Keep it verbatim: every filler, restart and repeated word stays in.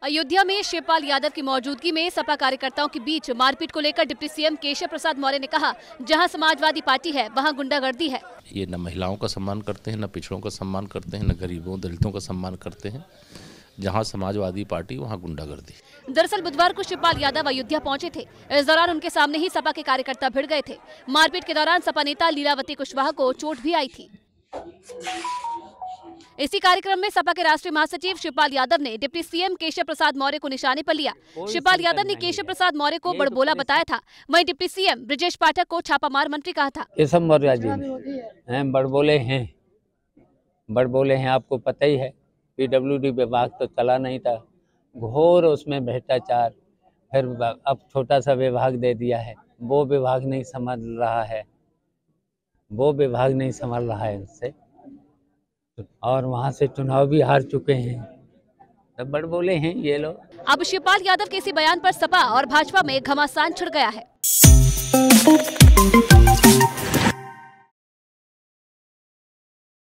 अयोध्या में शिवपाल यादव की मौजूदगी में सपा कार्यकर्ताओं के बीच मारपीट को लेकर डिप्टी सीएम केशव प्रसाद मौर्य ने कहा, जहां समाजवादी पार्टी है वहां गुंडागर्दी है। ये न महिलाओं का सम्मान करते हैं, न पिछड़ों का सम्मान करते हैं, न गरीबों दलितों का सम्मान करते हैं। जहां समाजवादी पार्टी वहां गुंडागर्दी। दरअसल बुधवार को शिवपाल यादव अयोध्या पहुंचे थे। इस दौरान उनके सामने ही सपा के कार्यकर्ता भिड़ गए थे। मारपीट के दौरान सपा नेता लीलावती कुशवाहा को चोट भी आई थी। इसी कार्यक्रम में सपा के राष्ट्रीय महासचिव शिवपाल यादव ने डिप्टी सीएम केशव प्रसाद मौर्य को निशाने पर लिया। शिवपाल यादव ने केशव प्रसाद मौर्य को बड़बोला बताया था। वहीं डिप्टी सीएम ब्रजेश पाठक को छापामार मंत्री कहा था। केशव मौर्य जी हैं, बड़बोले हैं, बड़बोले हैं। आपको पता ही है, पीडब्ल्यूडी विभाग तो चला नहीं था, घोर उसमें भ्रष्टाचार। फिर अब छोटा सा विभाग दे दिया है, वो विभाग नहीं संभाल रहा है, वो विभाग नहीं संभाल रहा है उससे, और वहां से चुनाव भी हार चुके हैं। तब बड़बोले हैं ये लोग। अब शिवपाल यादव के इसी बयान पर सपा और भाजपा में घमासान छिड़ गया है।